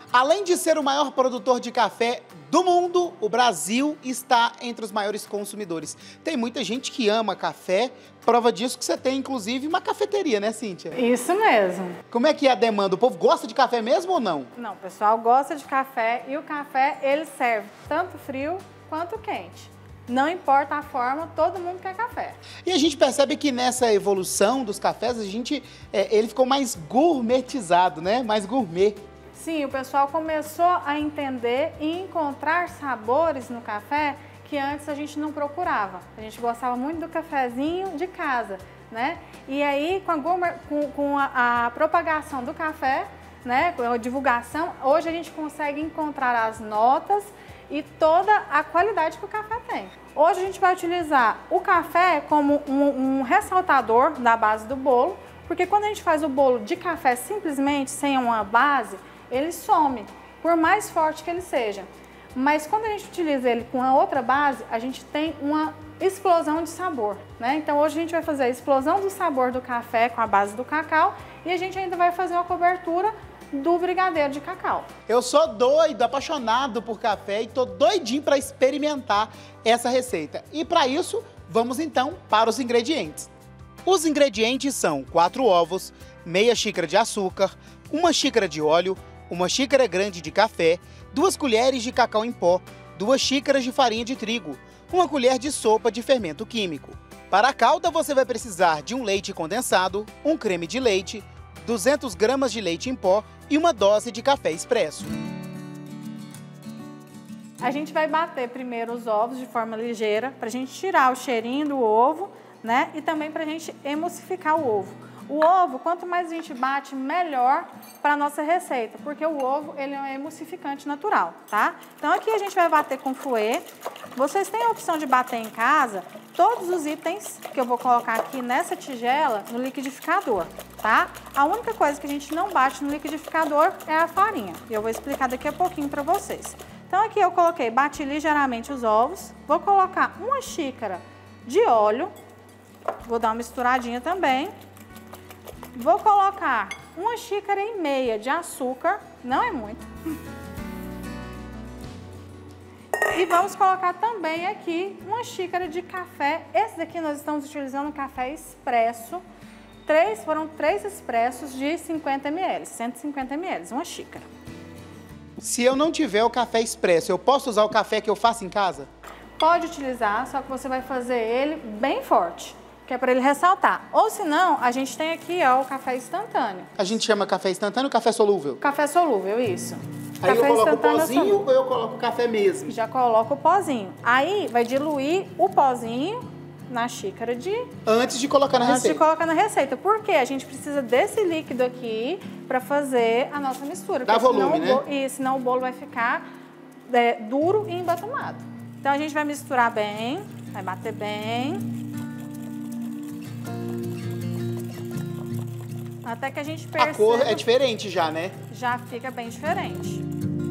Além de ser o maior produtor de café do mundo, o Brasil está entre os maiores consumidores. Tem muita gente que ama café, prova disso que você tem, inclusive, uma cafeteria, né, Cíntia? Isso mesmo. Como é que é a demanda? O povo gosta de café mesmo ou não? Não, o pessoal gosta de café e o café, ele serve tanto frio quanto quente. Não importa a forma, todo mundo quer café. E a gente percebe que nessa evolução dos cafés, ele ficou mais gourmetizado, né? Mais gourmet. Sim, o pessoal começou a entender e encontrar sabores no café que antes a gente não procurava. A gente gostava muito do cafezinho de casa, né? E aí, com a propagação do café, né, com a divulgação, hoje a gente consegue encontrar as notas e toda a qualidade que o café tem. Hoje a gente vai utilizar o café como um ressaltador da base do bolo, porque quando a gente faz o bolo de café simplesmente sem uma base, ele some, por mais forte que ele seja. Mas quando a gente utiliza ele com a outra base, a gente tem uma explosão de sabor, né? Então hoje a gente vai fazer a explosão do sabor do café com a base do cacau e a gente ainda vai fazer uma cobertura do brigadeiro de cacau. Eu sou doido, apaixonado por café e tô doidinho para experimentar essa receita. E para isso, vamos então para os ingredientes. Os ingredientes são 4 ovos, meia xícara de açúcar, 1 xícara de óleo, 1 xícara grande de café, 2 colheres de cacau em pó, 2 xícaras de farinha de trigo, 1 colher de sopa de fermento químico. Para a calda, você vai precisar de um leite condensado, um creme de leite, 200 gramas de leite em pó e 1 dose de café expresso. A gente vai bater primeiro os ovos de forma ligeira para a gente tirar o cheirinho do ovo, né? E também para a gente emulsificar o ovo. O ovo, quanto mais a gente bate, melhor para a nossa receita, porque o ovo ele é um emulsificante natural, tá? Então aqui a gente vai bater com fouet. Vocês têm a opção de bater em casa todos os itens que eu vou colocar aqui nessa tigela no liquidificador, tá? A única coisa que a gente não bate no liquidificador é a farinha. E eu vou explicar daqui a pouquinho para vocês. Então aqui eu bati ligeiramente os ovos, vou colocar 1 xícara de óleo, vou dar uma misturadinha também. Vou colocar 1,5 xícaras de açúcar, não é muito. E vamos colocar também aqui 1 xícara de café. Esse daqui nós estamos utilizando um café expresso. Foram 3 expressos de 50 ml, 150 ml, 1 xícara. Se eu não tiver o café expresso, eu posso usar o café que eu faço em casa? Pode utilizar, só que você vai fazer ele bem forte, que é para ele ressaltar. Ou se não, a gente tem aqui ó, o café instantâneo. A gente chama café instantâneo ou café solúvel? Café solúvel, isso. Aí café eu coloco o instantâneo pozinho ou eu coloco o café mesmo? Já coloca o pozinho. Aí vai diluir o pozinho na xícara de... Antes de colocar na receita. Antes de colocar na receita. Porque a gente precisa desse líquido aqui para fazer a nossa mistura. Dá volume, né? E senão o bolo vai ficar duro e embatumado. Então a gente vai misturar bem, vai bater bem. Até que a gente perceba... A cor é diferente já, né? Já fica bem diferente.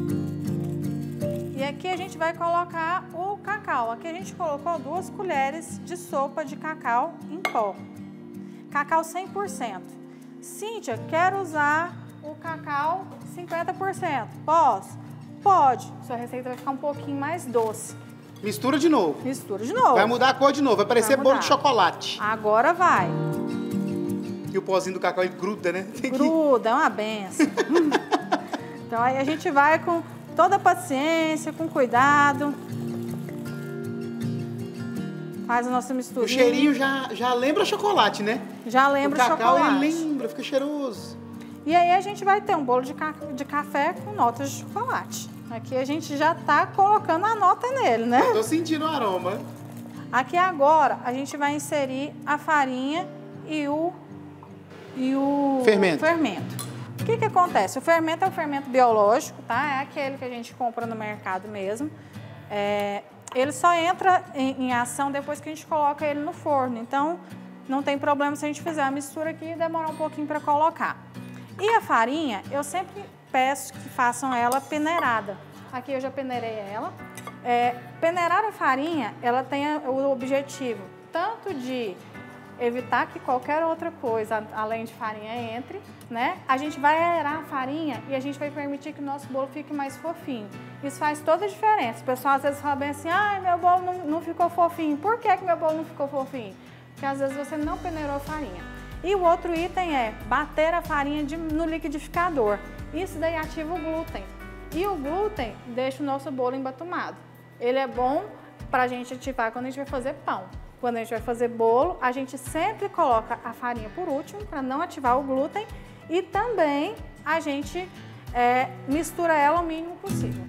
E aqui a gente vai colocar o cacau. Aqui a gente colocou 2 colheres de sopa de cacau em pó. Cacau 100%. Cíntia, quero usar o cacau 50%. Posso? Pode. Sua receita vai ficar um pouquinho mais doce. Mistura de novo. Mistura de novo. Vai mudar a cor de novo, vai parecer bolo de chocolate. Agora vai. E o pozinho do cacau ele gruda, né? Gruda, é uma benção. Então aí a gente vai com toda a paciência, com cuidado. Faz a nossa mistura. O cheirinho já lembra chocolate, né? Já lembra chocolate. O cacau ele lembra, fica cheiroso. E aí a gente vai ter um bolo de café com notas de chocolate. Aqui a gente já tá colocando a nota nele, né? Eu tô sentindo o aroma. Aqui agora a gente vai inserir a farinha e o fermento. O que acontece? O fermento é um fermento biológico, tá? É aquele que a gente compra no mercado mesmo. Ele só entra em ação depois que a gente coloca ele no forno. Então, não tem problema se a gente fizer a mistura aqui e demorar um pouquinho para colocar. E a farinha, eu sempre peço que façam ela peneirada. Aqui eu já peneirei ela. Peneirar a farinha, ela tem o objetivo tanto de evitar que qualquer outra coisa, além de farinha, entre, né? A gente vai aerar a farinha e a gente vai permitir que o nosso bolo fique mais fofinho. Isso faz toda a diferença. O pessoal às vezes fala bem assim, ai, meu bolo não ficou fofinho. Por que meu bolo não ficou fofinho? Porque às vezes você não peneirou a farinha. E o outro item é bater a farinha no liquidificador. Isso daí ativa o glúten. E o glúten deixa o nosso bolo embatumado. Ele é bom para a gente ativar quando a gente vai fazer pão. Quando a gente vai fazer bolo, a gente sempre coloca a farinha por último para não ativar o glúten e também a gente mistura ela o mínimo possível.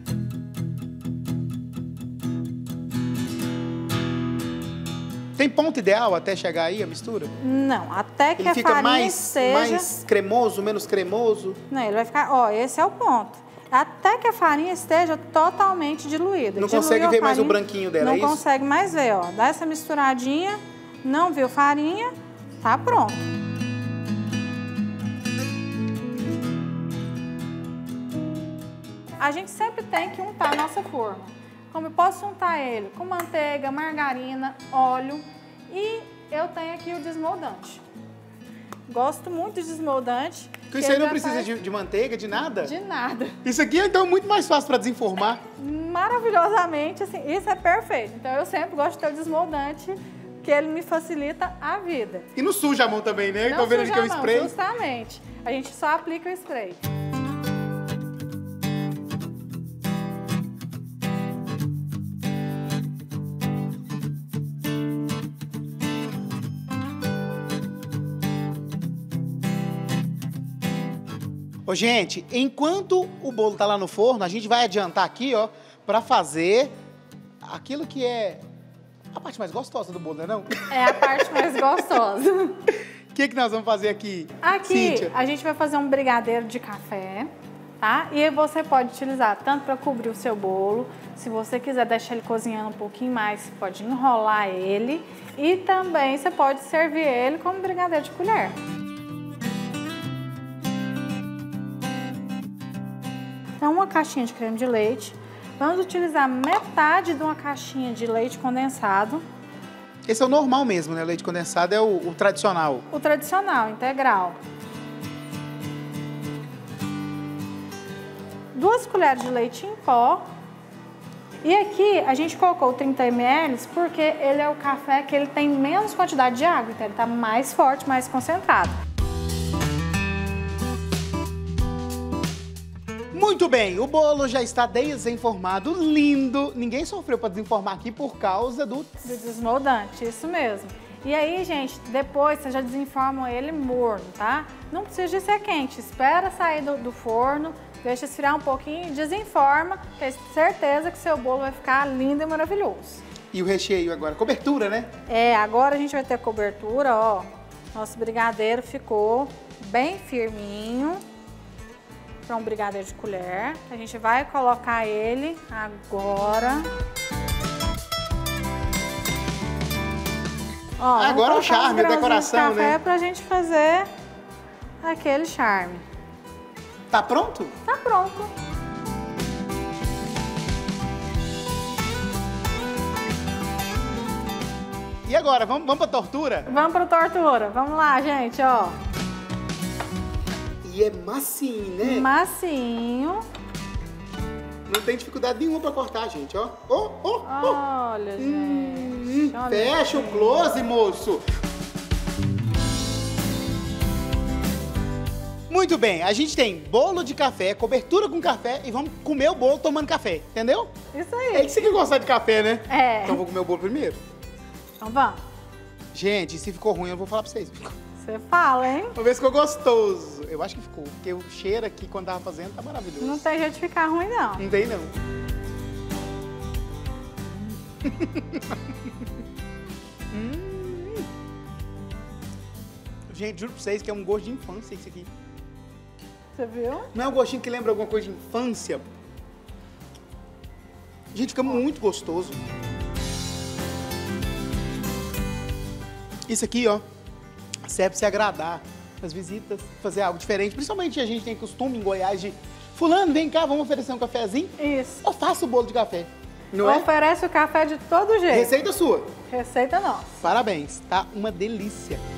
Tem ponto ideal até chegar aí a mistura? Não, até que ele a fica farinha esteja... mais cremoso, menos cremoso? Não, ele vai ficar... Ó, esse é o ponto. Até que a farinha esteja totalmente diluída. Não consegue ver mais o branquinho dela, é isso? Não consegue mais ver, ó. Dá essa misturadinha, não viu farinha, tá pronto. A gente sempre tem que untar a nossa forma. Como eu posso untar ele? Com manteiga, margarina, óleo e eu tenho aqui o desmoldante. Gosto muito de desmoldante. Porque isso aí não precisa de manteiga, de nada? De nada. Isso aqui é então muito mais fácil para desenformar. Maravilhosamente, assim, isso é perfeito. Então eu sempre gosto de ter o desmoldante, que ele me facilita a vida. E não suja a mão também, né? Não Tô vendo suja que é o spray. Justamente. A gente só aplica o spray. Ô, gente, enquanto o bolo tá lá no forno, a gente vai adiantar aqui, ó, para fazer aquilo que é a parte mais gostosa do bolo, não é não? É a parte mais gostosa. O que nós vamos fazer aqui, Aqui, Cíntia? a gente vai fazer um brigadeiro de café, tá? E você pode utilizar tanto para cobrir o seu bolo, se você quiser deixar ele cozinhando um pouquinho mais, você pode enrolar ele e também você pode servir ele como brigadeiro de colher. Então, uma caixinha de creme de leite. Vamos utilizar metade de uma caixinha de leite condensado. Esse é o normal mesmo, né? O leite condensado é o tradicional. O tradicional, integral. 2 colheres de leite em pó. E aqui a gente colocou 30 ml porque ele é o café que ele tem menos quantidade de água, então ele está mais forte, mais concentrado. Muito bem, o bolo já está desenformado, lindo. Ninguém sofreu para desenformar aqui por causa do desmoldante, isso mesmo. E aí, gente, depois você já desenforma ele morno, tá? Não precisa de ser quente, espera sair do forno, deixa esfriar um pouquinho e desenforma, que é certeza que seu bolo vai ficar lindo e maravilhoso. E o recheio agora? Cobertura, né? É, agora a gente vai ter cobertura, ó. Nosso brigadeiro ficou bem firminho. Para um brigadeiro de colher. A gente vai colocar ele agora. Ó, agora é o charme, a decoração, né? Café pra gente fazer aquele charme. Tá pronto? Tá pronto. E agora, vamos pra tortura? Vamos pra tortura. Vamos lá, gente, ó. E é macinho, né? Macinho. Não tem dificuldade nenhuma pra cortar, gente, ó. Olha, gente. Olha fecha o close, moço. Muito bem, a gente tem bolo de café, cobertura com café e vamos comer o bolo tomando café, entendeu? Isso aí. É que você que gosta de café, né? É. Então vou comer o bolo primeiro. Então vamos. Gente, se ficou ruim, eu não vou falar pra vocês. Você fala, hein? Vamos ver se ficou gostoso. Eu acho que ficou, porque o cheiro aqui, quando tava fazendo, tá maravilhoso. Não tem jeito de ficar ruim, não. Não tem, não. Gente, juro pra vocês que é um gosto de infância isso aqui. Você viu? Não é um gostinho que lembra alguma coisa de infância? Gente, fica muito gostoso. Isso aqui, ó, serve pra se agradar as visitas, fazer algo diferente. Principalmente a gente tem costume em Goiás de fulano, vem cá, vamos oferecer um cafezinho. Isso. Eu faço o bolo de café. Não é? Oferece o café de todo jeito. Receita sua. Receita nossa. Parabéns, tá uma delícia.